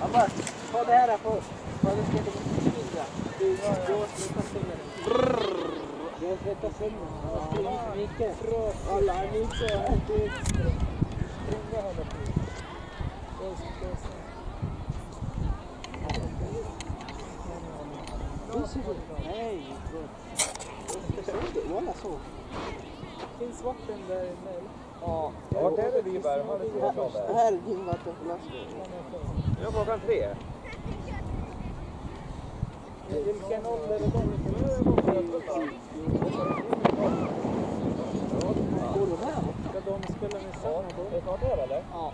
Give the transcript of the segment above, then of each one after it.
Ta det här på. Ta det ska inte springa. Du sluta springa. Jag slutar springa. Jag springer för mycket. Alla är mycket. Du springa håller på. Nej, walla så. Finns vatten där inne? Ja. Vart är det vi bär? Här är din vattenflaska. Jag var klockan 3. Vilken ålder är de? Ska de spela med samma då? Är det snart år eller? Ja.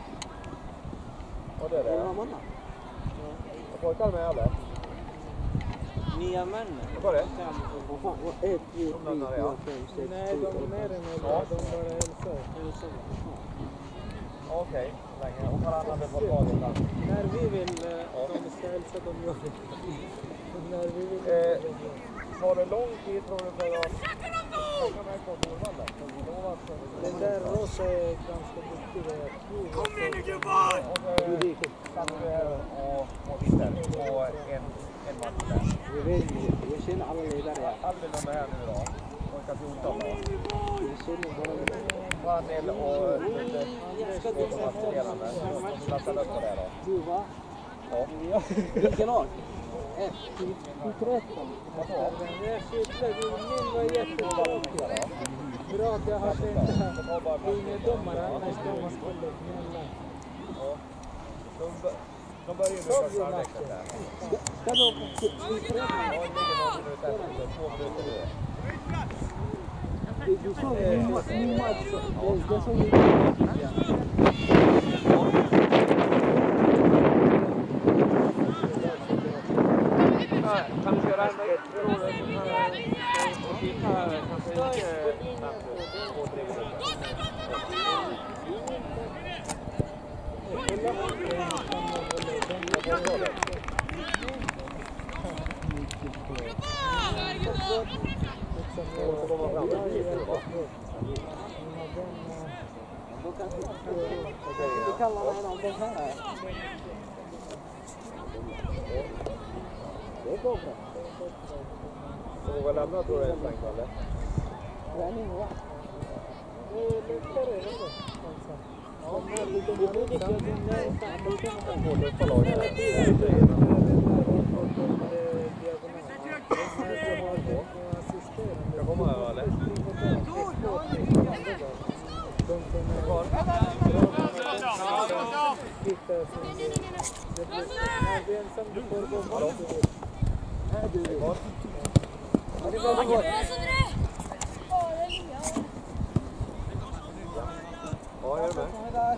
Vad är det? Är mamma? Jag pojkar med eller? Nya männen. Vad var det? Vad fan, 1, 2, 3, 4, 5, 6, 7, 8. Nej, de är mer än 11. De bara hälsar. Okej, så länge. Och varannan är på taget. När vi vill, de ska hälsa, de gör det. När vi vill. Tar det lång tid tror du för att hänga med på Norrvallen? Den där rosa är ganska viktig. Kom ner nu gubbar! Och så stannar du här och tittar på en match där. Jag känner alla ledare. Albin är här nu då. Pojkar 14 då. Jag känner bara Vanil och lite matchdelande. De lastar upp på det då. Du va? Ja. Vilken lag? F13. Jag cyklade, min var jättebra. Bra att jag hade ingen domare, annars skulle man spela emellan. Ja. De börjar ju bruka starvväxet där. Ska du på Ja, det ligger någon minut efter, 2 minuter nu. Du såg min match, jag såg min Kan du köra en och kika kanske inte snabbt 2-3 minuter? Vi kallar den om det här. Det går bra. Så vi lämnar tror jag en sväng eller? Träning va? Det är lättare eller? Ja, men det är viktigt att du Jag kommer här eller? Ja, är du med?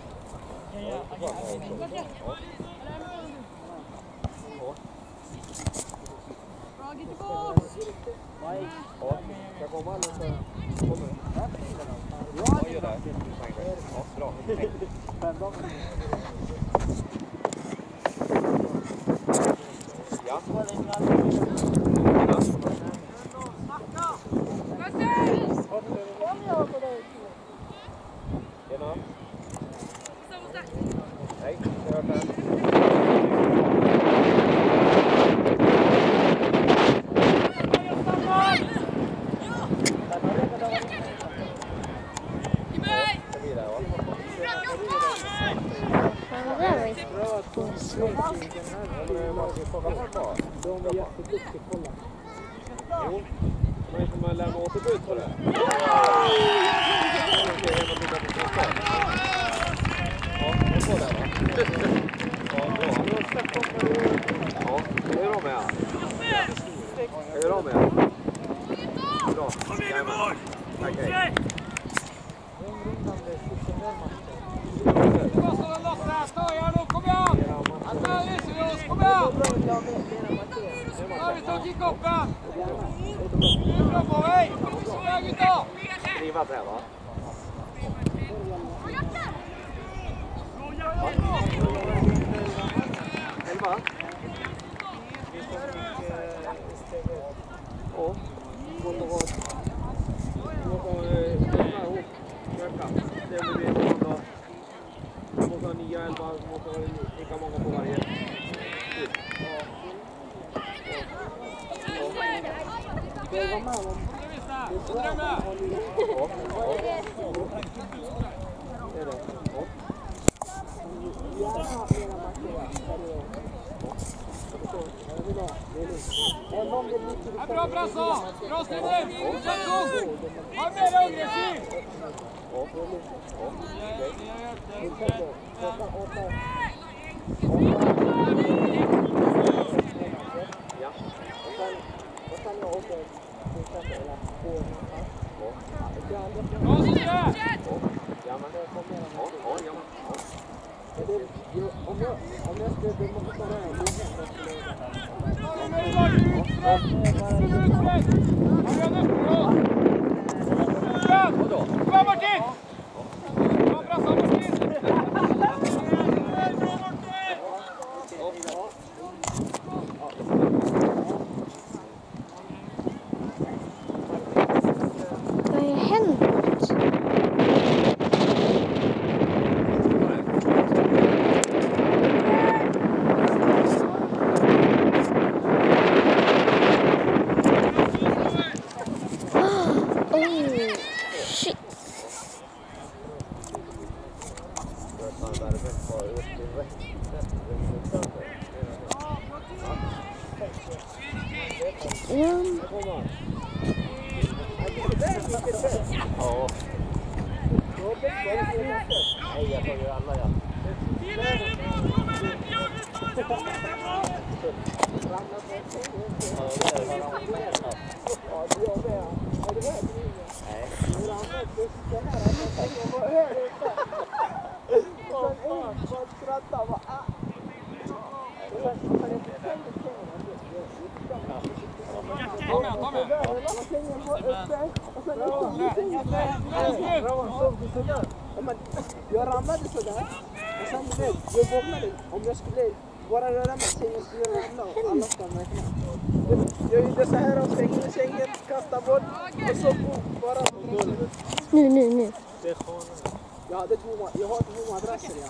Ska komma eller så kommer du? Ja, gör det. Ja, bra. Ja. Tjena. Hej, jag hör den. De är jätteduktiga, kolla. Jo, men får man lämna återbud på det? Ja, det får det va? Ja, bra. Ja, hur är de med? Hur är de med? Bra, jajamän. Okej. Kom igen! Alltså, Lysius, kom igen! Ja, vi tar kick-upen! Det är bra på dig! Så där, gutta! Drivat här va? Elva? Ja, gott och gott. Det blir många. Vi måste ha 9, 11, vi måste ha lika många på varje. Bra Brassa! Bra Sten! Fortsätt så! Var mer aggressiv! Jag ramlade sådär. Och sen jag vaknade. Om jag skulle bara röra mig så jag skulle ramla och alla ska märka. Jag gjorde så här och svängde sängen, kastade bort och så bara på golvet. Nu. Jag har två madrasser, ja.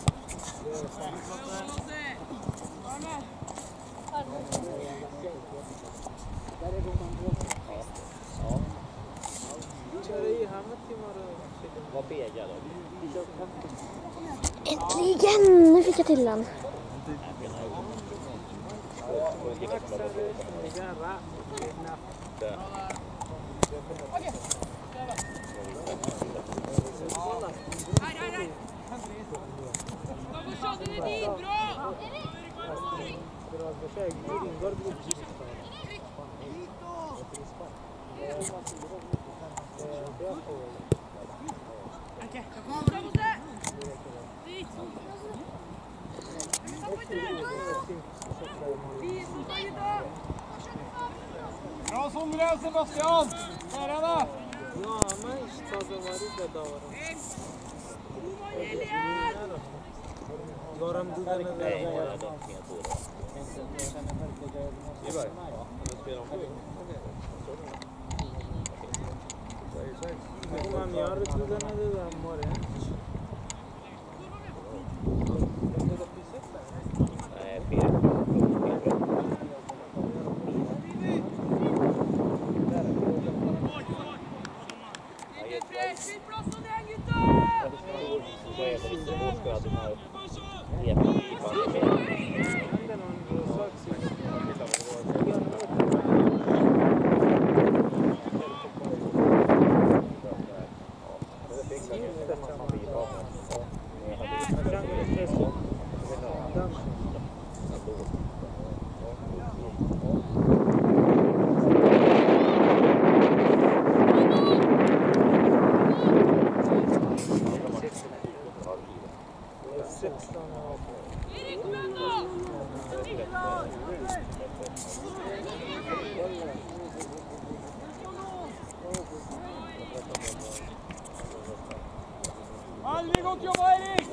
Där är man går. Äntligen! Nu fick jag till den. Bra Sondre, Sebastian! Herrarna! Ja, men så var det då. Garen du den där. Ivar, du spelar om det. Man gör det du den där morgon. Nej, fel. Aldrig gott jobba, Erik!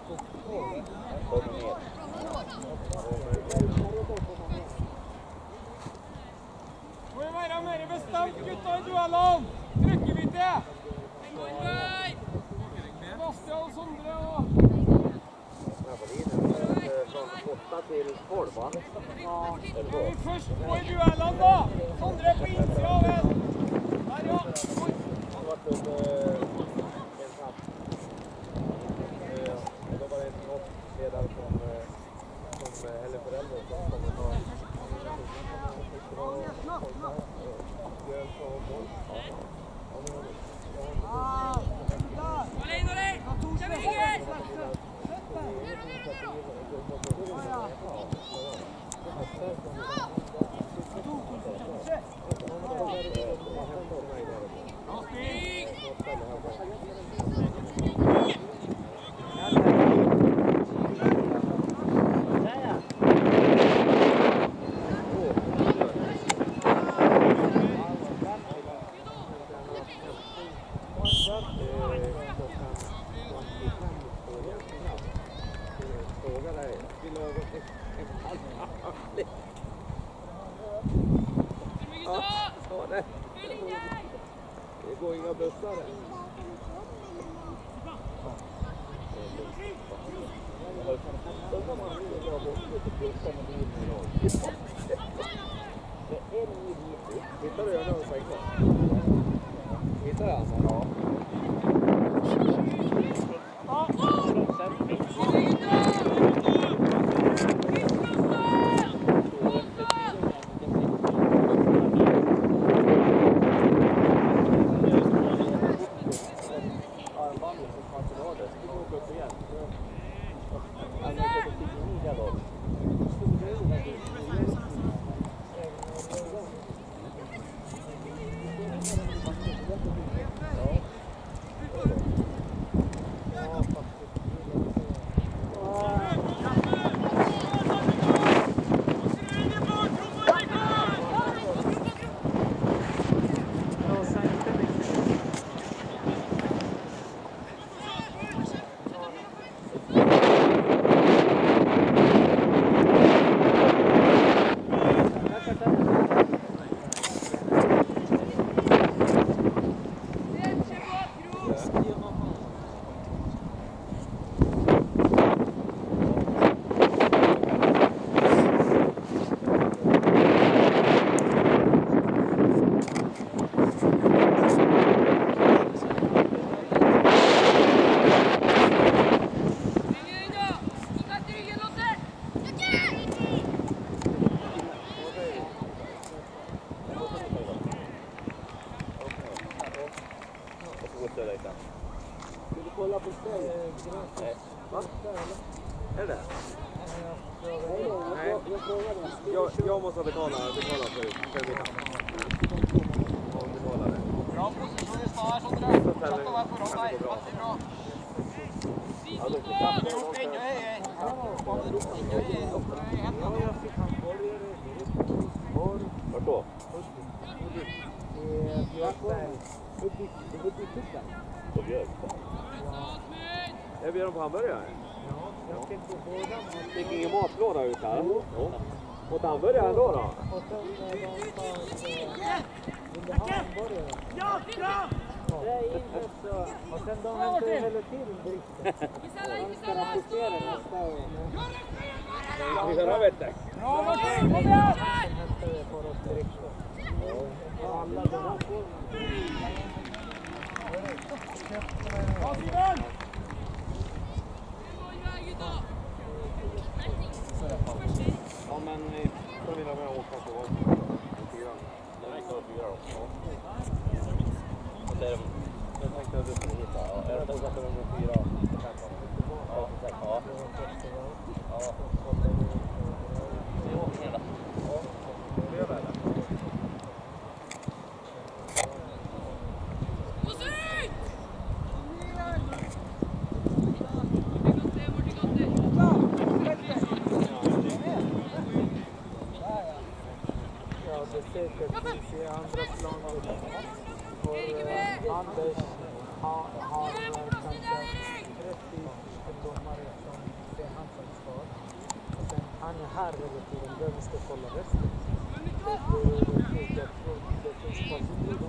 Må vi være mer bestemt, gutta i duellene. Trykker vi til. Sebastian og Sondre og... Från 8 till 12, va? Ja. Skal vi først gå i duellene da? Sondre på innsida av en. Der, ja. Oi. Det har varit en kamp. Då var det en ledare som eller förälder som kommer ta det går inga bussar här. Hittar du jag nu? Hittar jag? Ja. Jag måste betala för middag. Om betalar det. Bra position i stad här, Sondre. Fortsatt att vara foran dig. Veldig bra. Har du ropt ennå, hei? Har du ropt ennå, hei? Vart då? På Björkberg. Jag bjöd dem på hamburgare. Fick ingen matlåda ut här? Jo. Åt hamburgare ändå då? Och sen de hamburgare. Ja! Det är inte så. Och sen de hämtar hela tiden driften. De ska rapportera nästa år. Vi kan ha vettek. Bra, Martin! Kom igen! Sen hämtar vi på oss driften. Och alla de här får. Ja, Simon! Ja, men vi får vilja med åka på lite grann. Det är klart vi gör också. Och det är jag tänkte att du skulle hitta. Är det också nummer 4? Ja, säkert. Ja. Ja. Det var hela. Ja, det gör det. Säkert i andra planer för Anders har kanske 30 domare. han är här hela tiden. Vem ska kolla resten? Jag tror det finns bara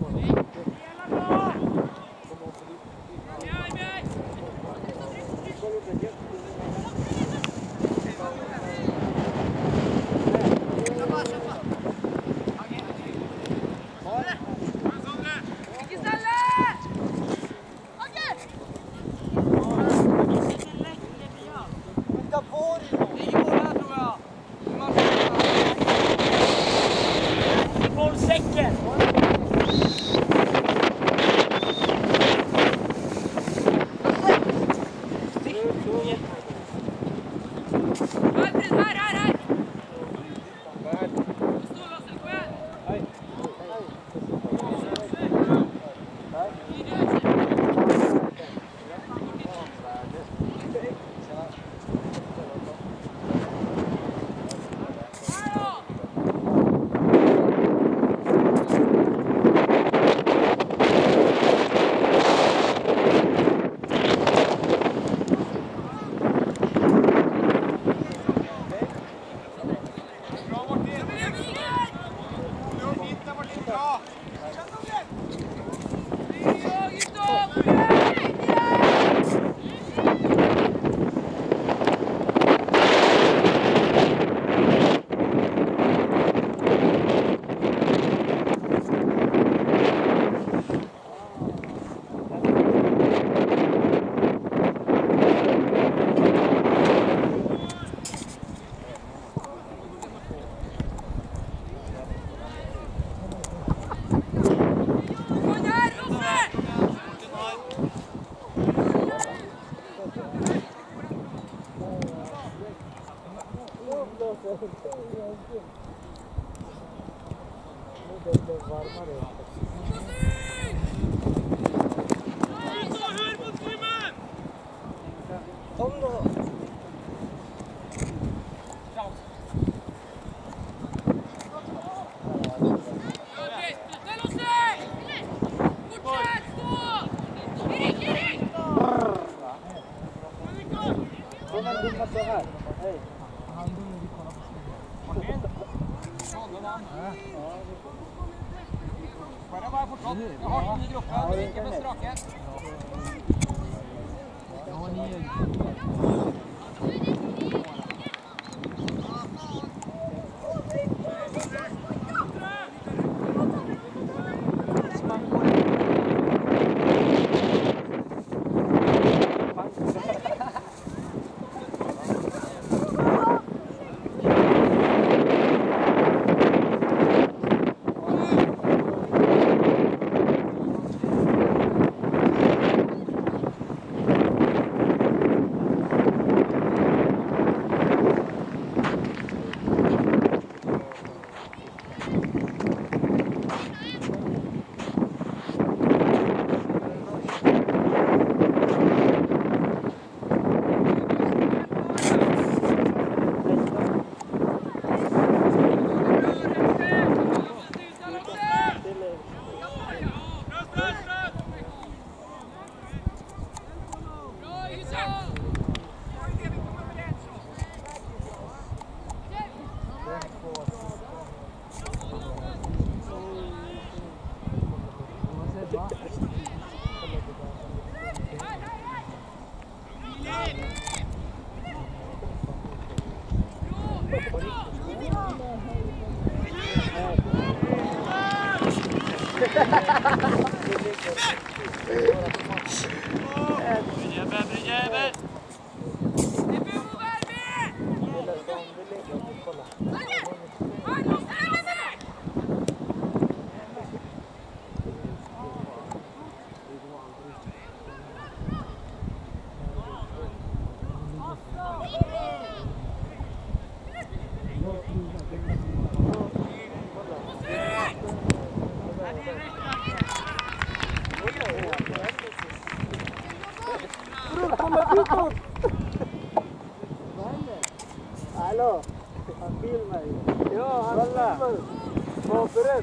Hallå, han filmar ju. Ja, han filmar. Förberedd.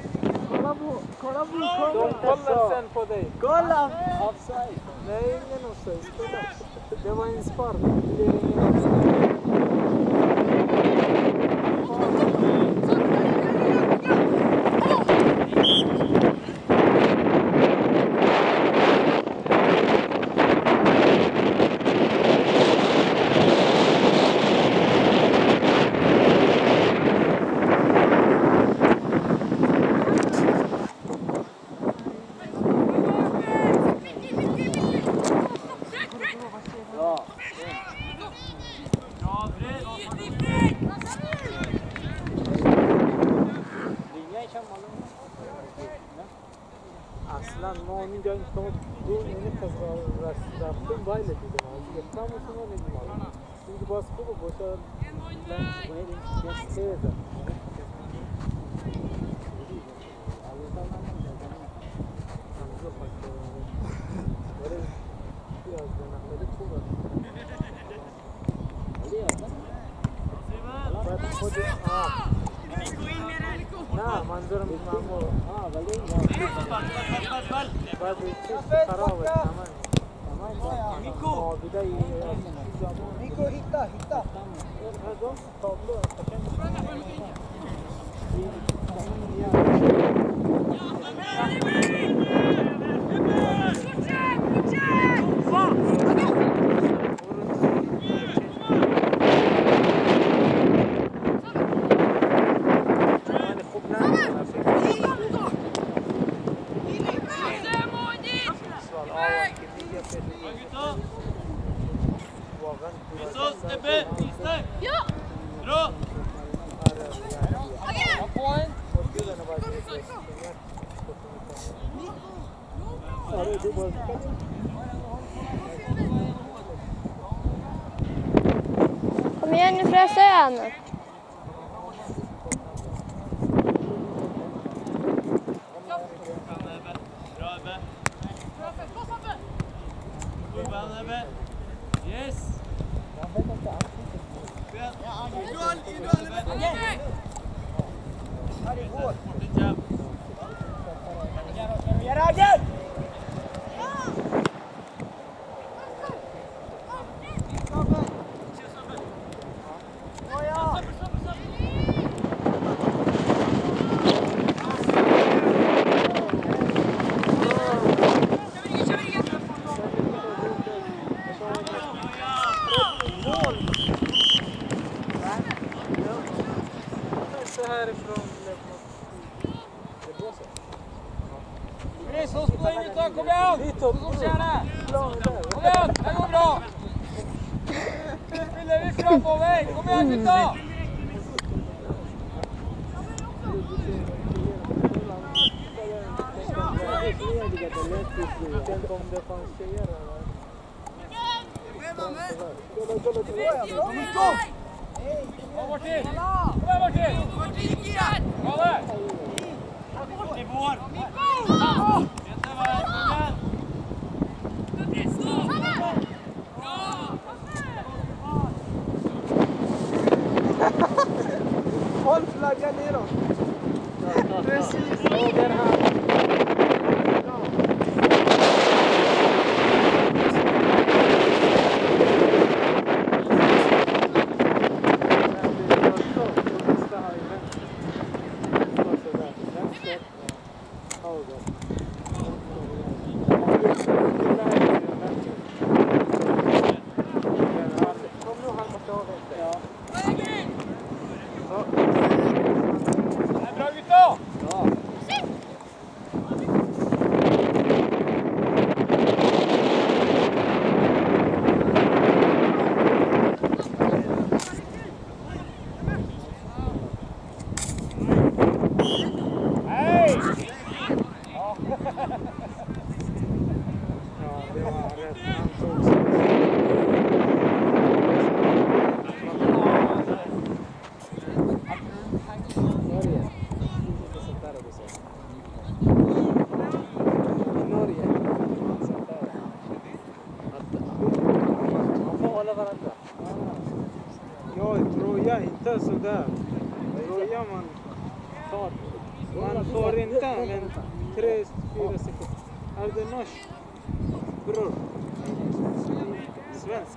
Kolla på. De kollar sen på dig. Kolla! Offside. Nej, ingen offside. Det var en spark. Det är ingen offside. Aslan nomin joyini topib, bu meni qizg'alrashtirdim, bayli dedim. Yetamisan dedim. Chunki bosib qo'yib o'sha bilan qo'ydim. Yaxshi. Na, manzorum mamur. Vali. Bas खराब है सामान. Nico. Nico hitta. Hadi tablo. Kom igen nu Frösön. Yes. Så spår in utan, kom igen! Så som tjänar! Kom igen, det går bra! Nu spelar vi fram på väg, kom igen gutta! Kom Martin! Kom igen Martin! Bra där! Det går! Håll flaggan neråt. Precis. Där här. Inte sådär. Roja man tar inte, men 3-4 sekunder. Är det norsk? Bror? Svensk?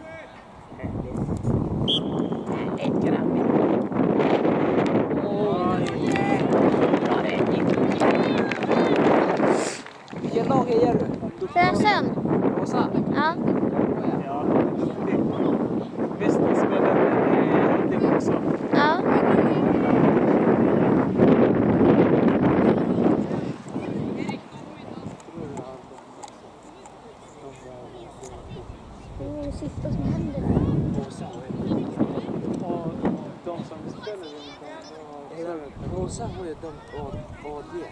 Ett gram. Vilken lag är du? Frösön. Rosa? Ja. Visst spelar det också? Ja. Sista som sen har ju de AD.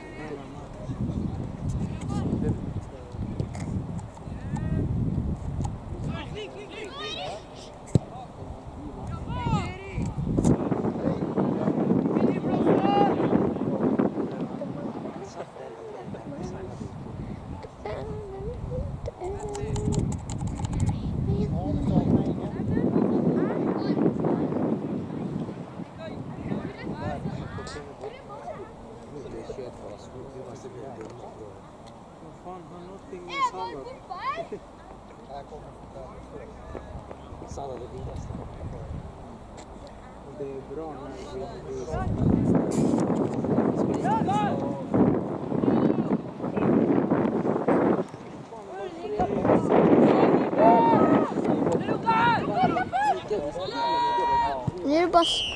Fan, har någonting med sallad. Sallad är vidast. Det är bra när Nu är det bara